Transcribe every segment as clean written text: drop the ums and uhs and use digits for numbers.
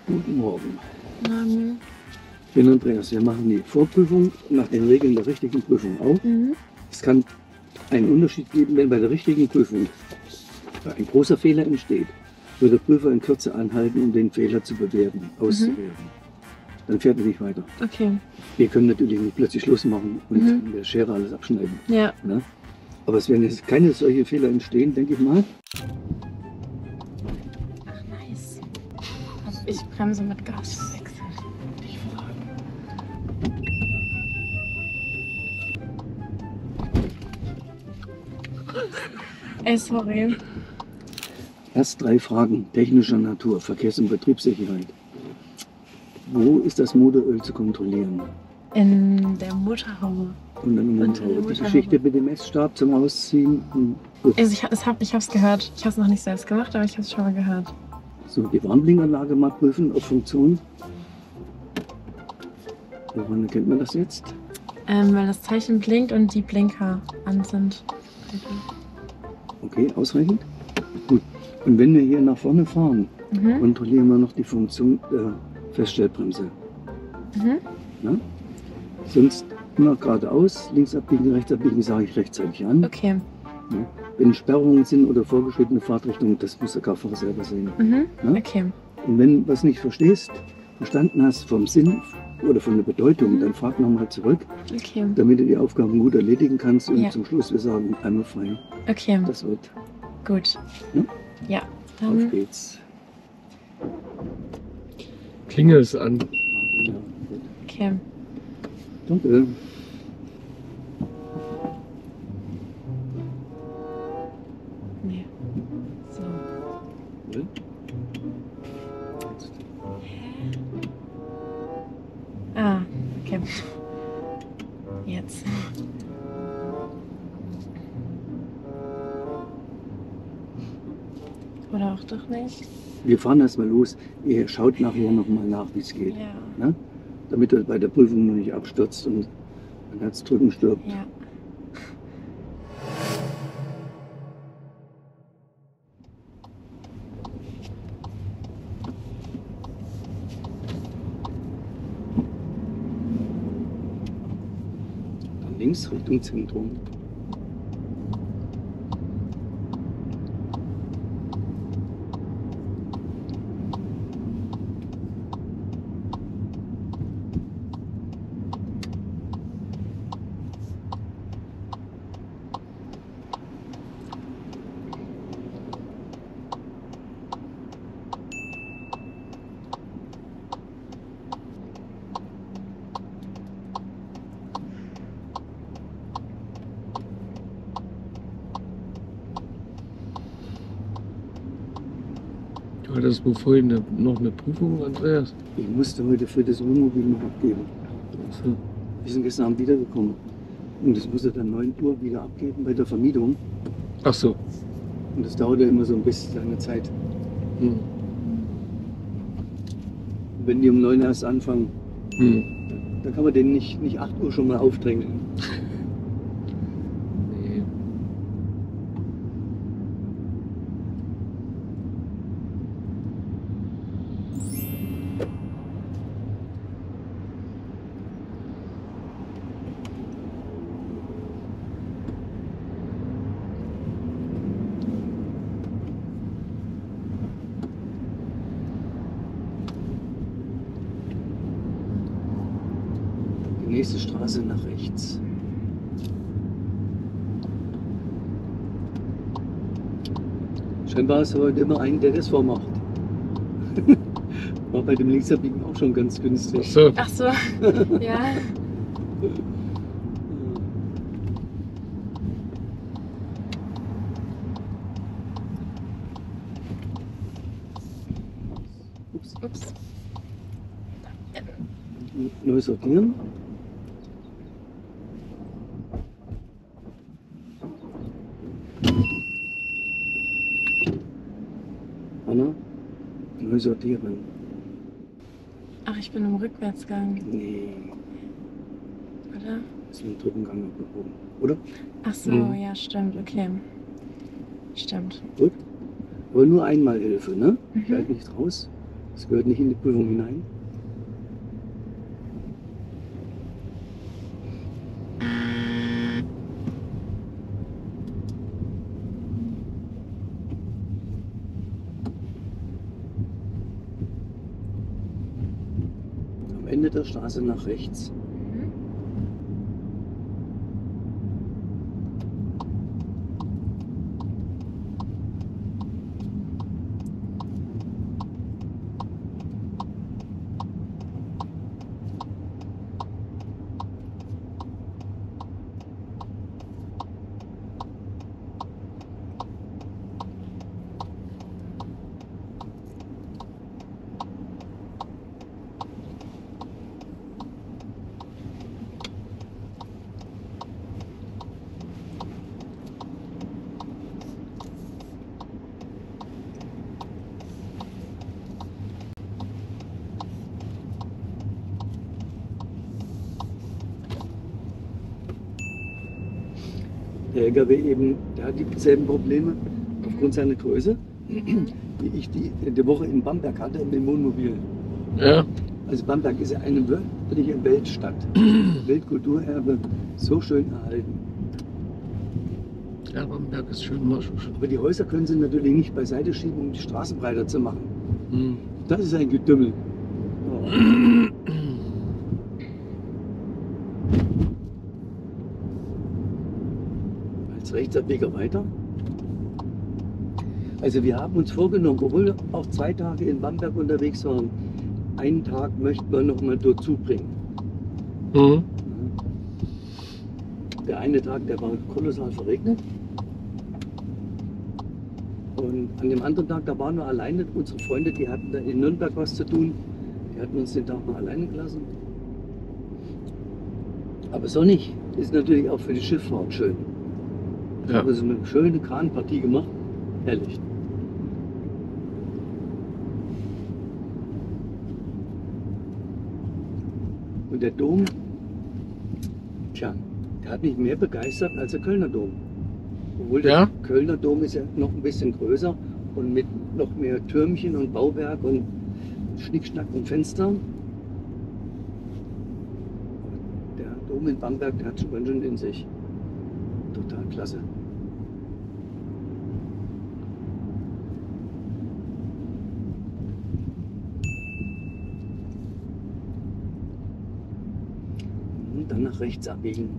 Guten Morgen. Mhm. Ich bin Andreas. Wir machen die Vorprüfung nach den Regeln der richtigen Prüfung auch. Es kann einen Unterschied geben, wenn bei der richtigen Prüfung ein großer Fehler entsteht, wird der Prüfer in Kürze anhalten, um den Fehler zu bewerten, auszuwerten. Dann fährt er nicht weiter. Okay. Wir können natürlich nicht plötzlich Schluss machen und mit der Schere alles abschneiden. Ja. Ne? Aber es werden jetzt keine solche Fehler entstehen, denke ich mal. Ach, nice. Also ich bremse mit Gas. Ey, sorry. Erst 3 Fragen technischer Natur, Verkehrs- und Betriebssicherheit. Wo ist das Motoröl zu kontrollieren? In der Motorhaube. Und dann Unter der die Motorhaube. Geschichte mit dem Messstab zum Ausziehen. Also ich hab's gehört. Ich hab's noch nicht selbst gemacht, aber ich hab's schon mal gehört. So, die Warnblinkanlage mal prüfen auf Funktion. Woran erkennt man das jetzt? Weil das Zeichen blinkt und die Blinker an sind. Okay, ausreichend? Gut. Und wenn wir hier nach vorne fahren, kontrollieren wir noch die Funktion der Feststellbremse. Ja? Sonst immer geradeaus, links abbiegen, rechts abbiegen, sage ich rechtzeitig an. Okay. Ja? Wenn Sperrungen sind oder vorgeschrittene Fahrtrichtung, das muss der Kraftfahrer selber sehen. Ja? Okay. Und wenn du was nicht verstanden hast vom Sinn oder von der Bedeutung, dann frag nochmal zurück, damit du die Aufgaben gut erledigen kannst und zum Schluss wir sagen, einmal frei. Okay. Das wird. Gut. Ja? Ja. Auf geht's. Klingel ist an. Ja, gut. Okay. Danke. Nee. So. Ja? Ah, okay. Jetzt. Oder auch doch nicht. Wir fahren erstmal los. Ihr schaut nachher nochmal nach, wie es geht. Ja. Ne? Damit er bei der Prüfung noch nicht abstürzt und an Herzdrücken stirbt. Ja. Dann links Richtung Zentrum. Du hattest wohl vorhin noch eine Prüfung, Andreas? Ich musste heute für das Wohnmobil noch abgeben. So. Wir sind gestern Abend wiedergekommen. Und das muss er dann 9 Uhr wieder abgeben bei der Vermietung. Ach so. Und das dauert ja immer so ein bisschen lange Zeit. Hm. Wenn die um 9 erst anfangen, Hm. dann kann man den nicht 8 Uhr schon mal aufdrängen. Nee. Die nächste Straße nach rechts. Scheinbar ist heute immer einen, der das vormacht. War bei dem Linksabbiegen auch schon ganz Ach günstig. so. Ach so. Ja. Ups. Ups. Neu sortieren. Anna, neu sortieren. Ach, ich bin im Rückwärtsgang, Nee, oder? ist im dritten Gang abgehoben, oder? Ach so, ja, stimmt, okay. Stimmt. Gut. Aber nur einmal Hilfe, ne? Bleib nicht raus. Das gehört nicht in die Prüfung hinein. Am Ende der Straße nach rechts. Der LKW eben, der hat dieselben Probleme aufgrund seiner Größe, wie ich die Woche in Bamberg hatte mit dem Wohnmobil. Ja. Also Bamberg ist ja eine wirkliche Weltstadt. Weltkulturerbe, so schön erhalten. Ja, Bamberg ist schön. Aber die Häuser können sie natürlich nicht beiseite schieben, um die Straßen breiter zu machen. Hm. Das ist ein Getümmel. Oh. Als Rechtsabbieger weiter. Also wir haben uns vorgenommen, obwohl wir auch 2 Tage in Bamberg unterwegs waren, einen Tag möchten wir noch mal dort zubringen. Mhm. Der eine Tag, der war kolossal verregnet. Und an dem anderen Tag, da waren wir alleine. Unsere Freunde, die hatten da in Nürnberg was zu tun. Die hatten uns den Tag mal alleine gelassen. Aber sonnig ist natürlich auch für die Schifffahrt schön. Da Ja. haben wir so eine schöne Kranpartie gemacht. Herrlich. Und der Dom, tja, der hat mich mehr begeistert als der Kölner Dom. Obwohl der Ja? Kölner Dom ist ja noch ein bisschen größer und mit noch mehr Türmchen und Bauwerk und Schnickschnack und Fenster. Der Dom in Bamberg, der hat schon ganz schön in sich. Total klasse. Und dann nach rechts abbiegen.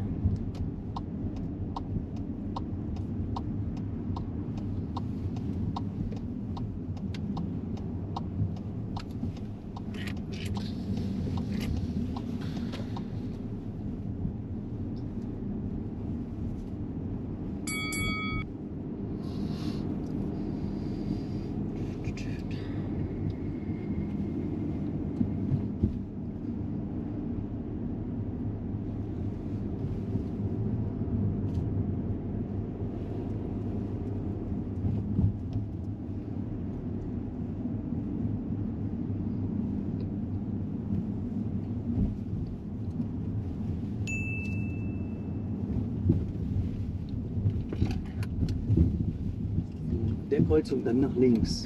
Der Kreuzung dann nach links.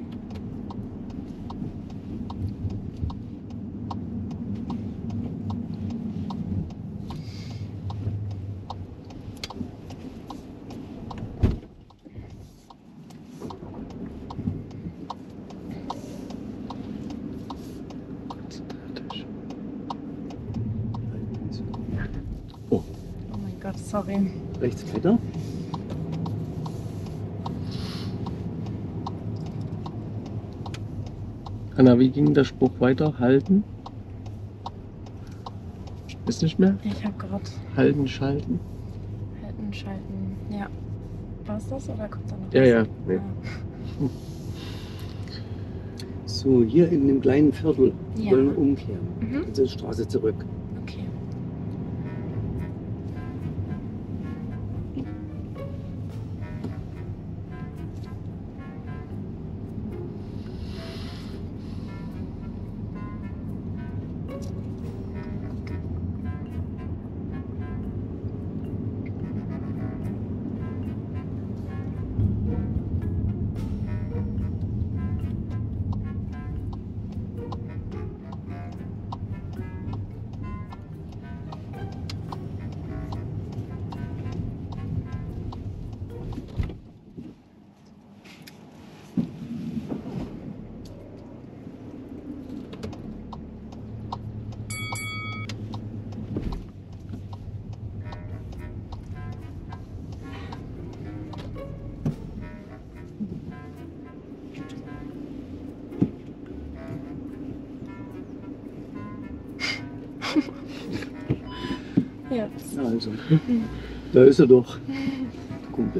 Oh. Oh mein Gott, sorry. Rechts weiter. Anna, wie ging der Spruch weiter? Halten? Ist nicht mehr? Ich habe gerade Halten, schalten? halten, schalten. Ja. War es das oder kommt da noch Ja, was? ja. Nee. So, hier in dem kleinen Viertel Ja. wollen wir umkehren. Mhm. Zur Straße zurück. Okay. Jetzt. Also, da ist er doch, der Kumpel.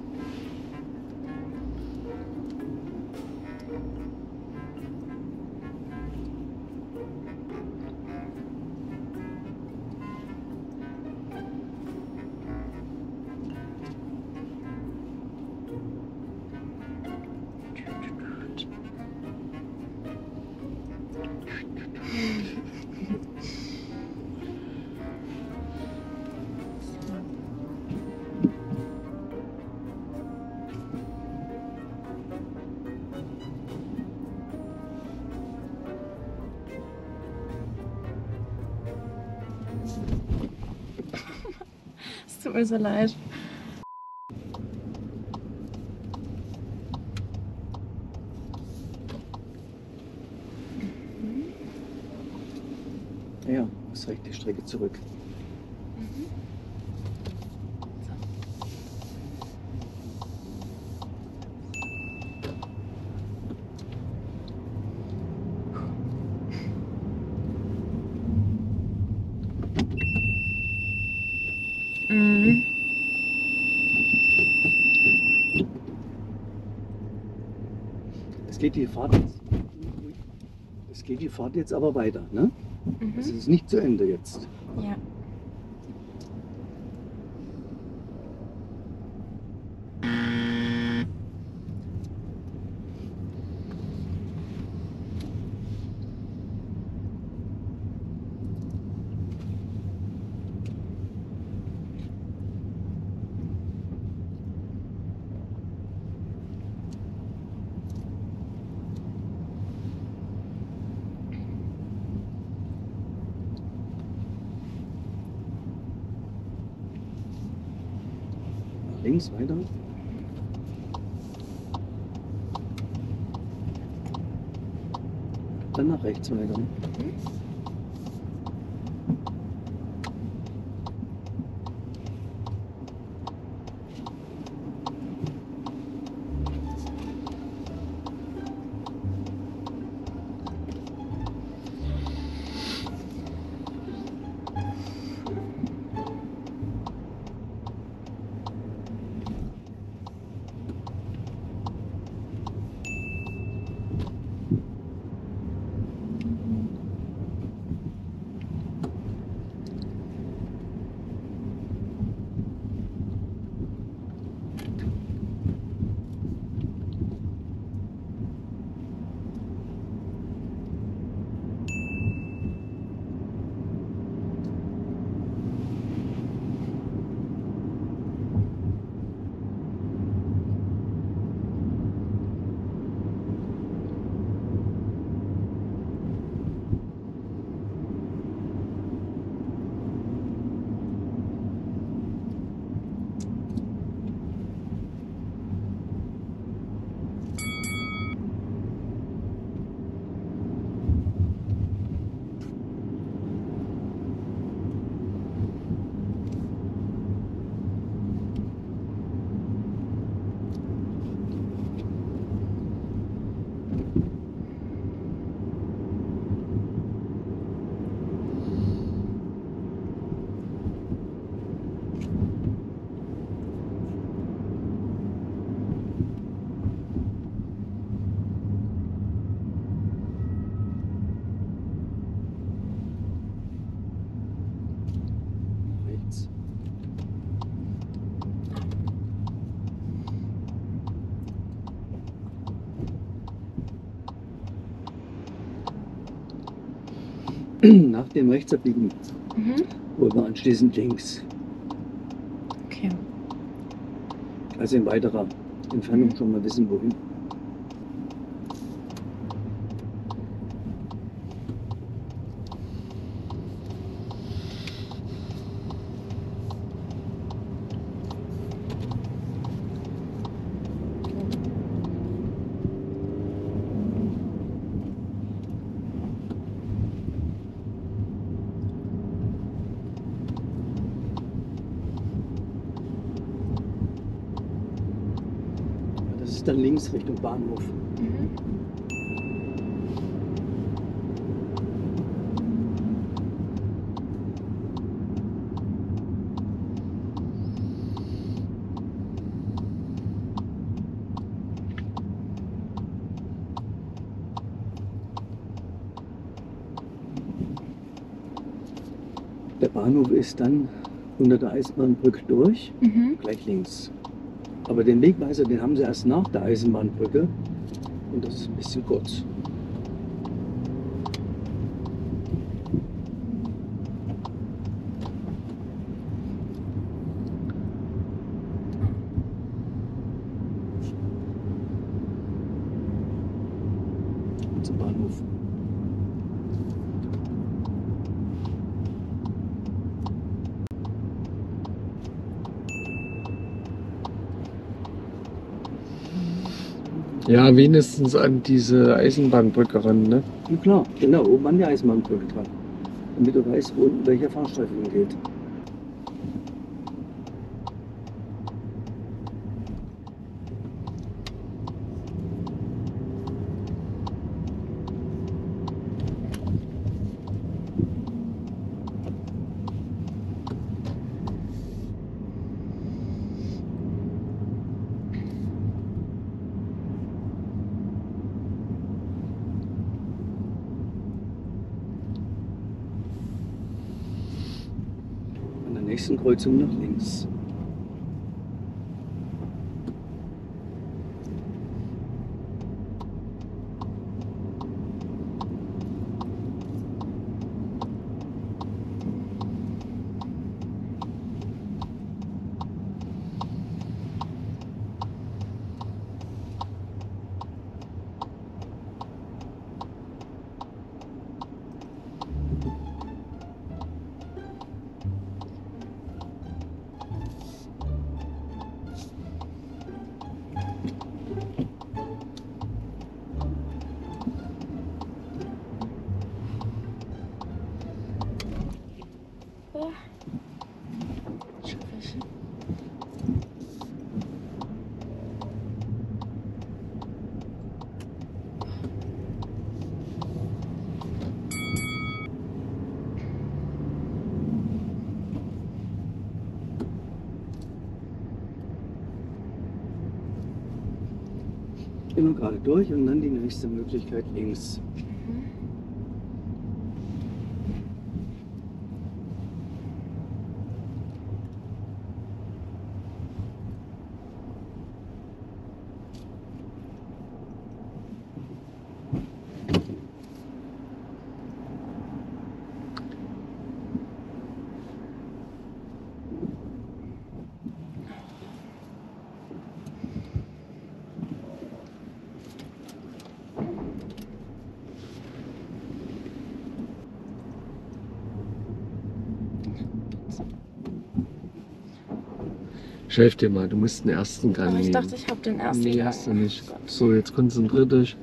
Es tut mir so leid. Ja, ist recht die Strecke zurück. Mhm. Es geht die Fahrt jetzt. Es geht die Fahrt jetzt aber weiter, ne? Es ist nicht zu Ende jetzt. Ja. Nach links weiter. Dann nach rechts weiter. Rechts. Nach dem Rechtsabbiegen wollen wir anschließend links. Okay. Also in weiterer Entfernung schon mal wissen, wohin. Das ist dann links Richtung Bahnhof. Der Bahnhof ist dann unter der Eisenbahnbrücke durch, Mhm. gleich links. Aber den Wegweiser, den haben sie erst nach der Eisenbahnbrücke und das ist ein bisschen kurz. Zum Bahnhof. Ja, wenigstens an diese Eisenbahnbrücke ran, ne? Ja klar, genau, oben an die Eisenbahnbrücke dran. Damit du weißt, wo unten welcher Fahrstreifen geht. An der nächsten Kreuzung nach links. Oh. Schaff ich. Immer gerade durch und dann die nächste Möglichkeit links. Ich helfe dir mal, du musst den ersten Gang Aber ich nehmen. dachte, ich habe den ersten Nee, Gang. hast du nicht. So, jetzt konzentrier dich.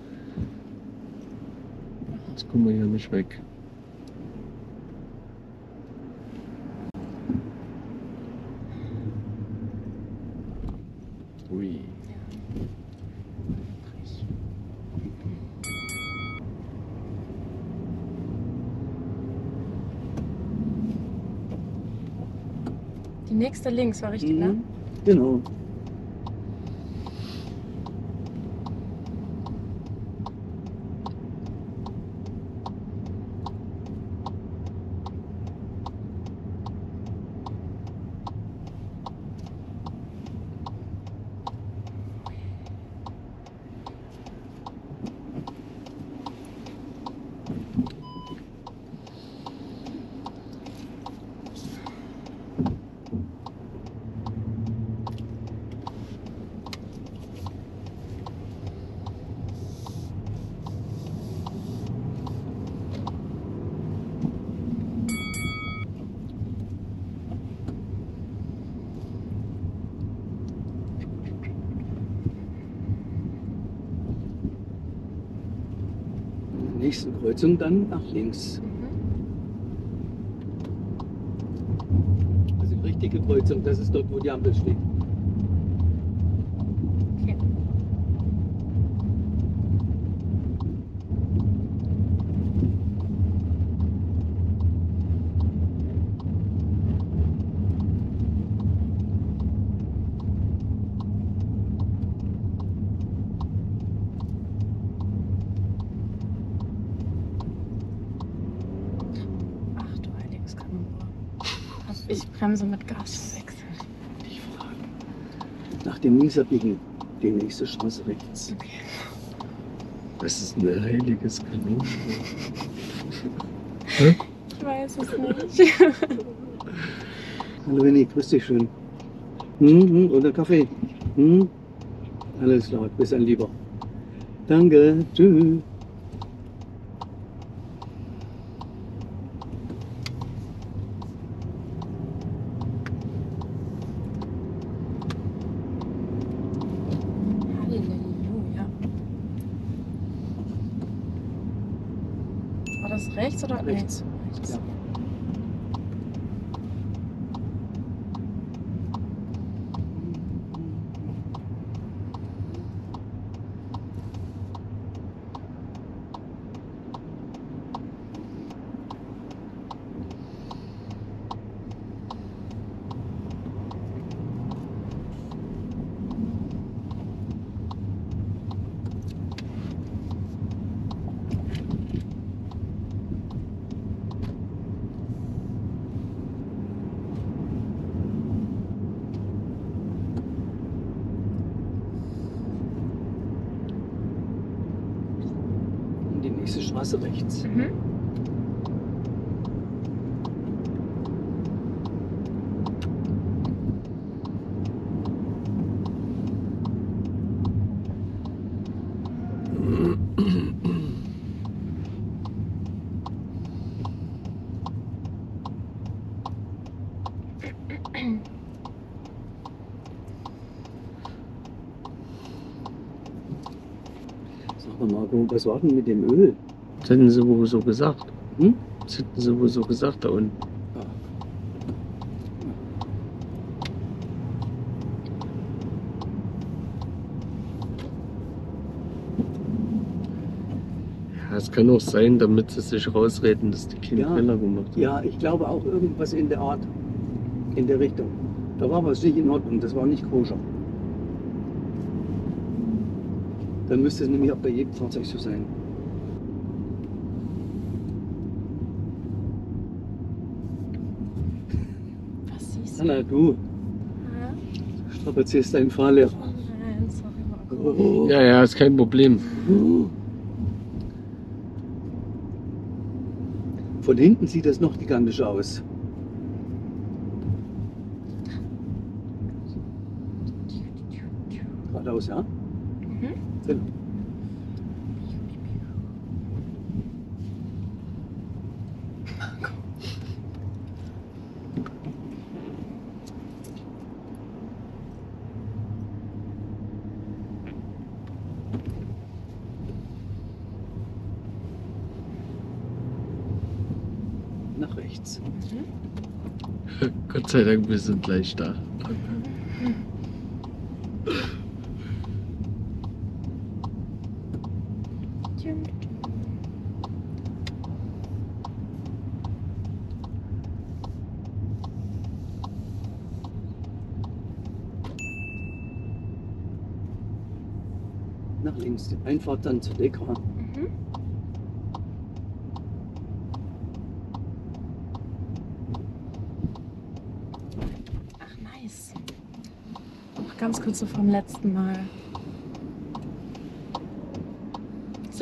Jetzt kommen wir hier nicht weg. Ui. Die nächste links war richtig, ne? Genau. Nächste Kreuzung dann nach links. Also die richtige Kreuzung, das ist dort, wo die Ampel steht. Okay. Ach du heiliges Kanon. Ich bremse mit Gas wechseln. Ich frage. Nach dem links abbiegen, die nächste Straße rechts. Okay. Was ist ein heiliges Kaninchen? Ich weiß es nicht. Hallo Winnie, grüß dich schön. Oder Kaffee? Alles klar, bis ein Lieber. Danke, tschüss. Halleluja. War das rechts oder Rechts. Nee, rechts. Ja. Die nächste Straße rechts. Sag mal, Marco, was war denn mit dem Öl? Das hätten sie wohl so gesagt. Hm? Das hätten sie wohl so gesagt da unten. Ah. Ja, es kann auch sein, damit sie sich rausreden, dass die Kinder Ja. Fehler gemacht haben. Ja, ich glaube auch irgendwas in der Art, in der Richtung. Da war was nicht in Ordnung, das war nicht koscher. Dann müsste es nämlich auch bei jedem Fahrzeug so sein. Was siehst du? Anna, du strapazierst deinen Fahrlehrer. Oh nein, sorry, Marco. Oh. Ja, ja, ist kein Problem. Von hinten sieht das noch gigantisch aus. Geradeaus, ja? Genau. Nach rechts. Gott sei Dank, wir sind gleich da. Nach links. Die Einfahrt dann zur Dekra. Ach, nice. Noch ganz kurz so vom letzten Mal. So.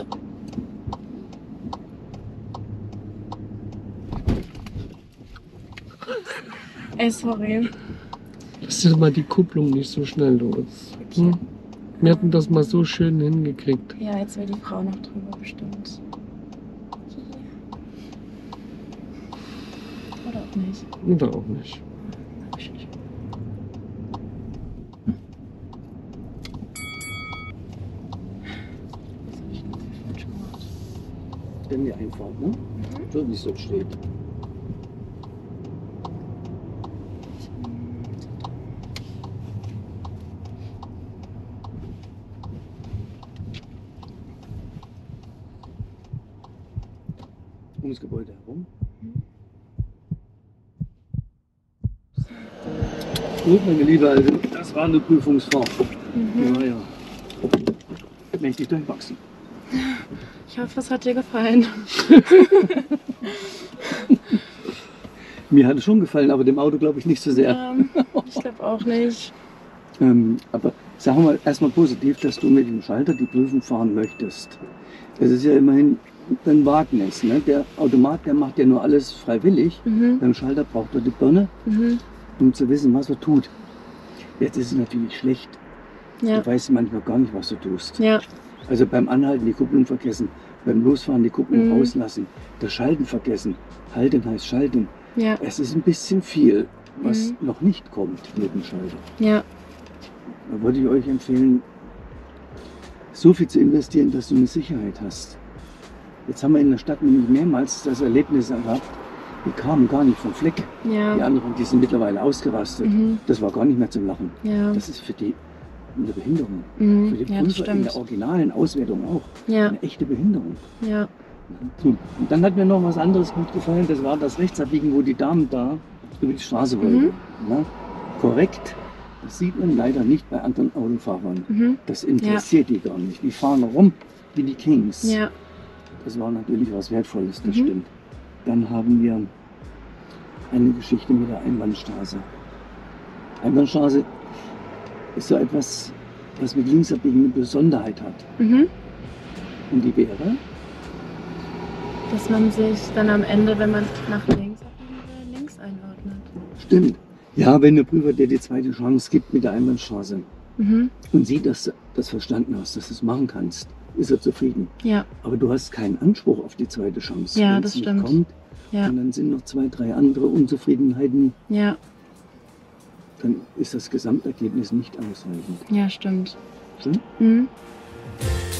Ey, sorry. Lass dir mal die Kupplung nicht so schnell los. Okay. Wir hatten das mal so schön hingekriegt. Ja, jetzt will die Frau noch drüber bestimmt. Oder auch nicht. Oder auch nicht. Was hab ich denn falsch gemacht? Denn die Einfahrt, ne? So wie es dort steht. Ums Gebäude herum. Gut, meine Liebe, also das war eine Prüfungsfahrt. Ja, ja. Mächtig durchwachsen. Ich hoffe, es hat dir gefallen. Mir hat es schon gefallen, aber dem Auto glaube ich nicht so sehr. Ich glaube auch nicht. Aber sagen wir erstmal positiv, dass du mit dem Schalter die Prüfung fahren möchtest. Das ist ja immerhin ein Wagnis. Ne? Der Automat, der macht ja nur alles freiwillig. Beim Schalter braucht er die Birne, um zu wissen, was er tut. Jetzt ist es natürlich schlecht. Ja. Du weißt manchmal gar nicht, was du tust. Ja. Also beim Anhalten die Kupplung vergessen, beim Losfahren die Kupplung rauslassen, das Schalten vergessen. Halten heißt schalten. Ja. Es ist ein bisschen viel, was noch nicht kommt mit dem Schalter. Ja. Da würde ich euch empfehlen, so viel zu investieren, dass du eine Sicherheit hast. Jetzt haben wir in der Stadt nämlich mehrmals das Erlebnis gehabt, die kamen gar nicht vom Fleck. Ja. Die anderen, die sind mittlerweile ausgerastet. Das war gar nicht mehr zum Lachen. Ja. Das ist für die eine Behinderung. Mhm. Für die Ja, das Prüfer in der stimmt. originalen Auswertung auch. Ja. Eine echte Behinderung. Ja. So, und dann hat mir noch was anderes gut gefallen, das war das Rechtsabbiegen, wo die Damen da über die Straße wollten. Na, korrekt, das sieht man leider nicht bei anderen Autofahrern. Das interessiert die gar nicht. Die fahren rum wie die Kings. Ja. Das war natürlich was Wertvolles, das stimmt. Dann haben wir eine Geschichte mit der Einbahnstraße. Einbahnstraße ist so etwas, was mit Linksabbiegen eine Besonderheit hat. Und die wäre? Dass man sich dann am Ende, wenn man nach links abbiegen will, links einordnet. Stimmt. Ja, wenn der Prüfer dir die zweite Chance gibt mit der Einbahnstraße und sieht, dass du das verstanden hast, dass du es machen kannst, ist er zufrieden. Ja. Aber du hast keinen Anspruch auf die zweite Chance. Ja, Wenn das es nicht stimmt. kommt, Ja. und dann sind noch 2, 3 andere Unzufriedenheiten, Ja. dann ist das Gesamtergebnis nicht ausreichend. Ja, stimmt. Stimmt? Mhm.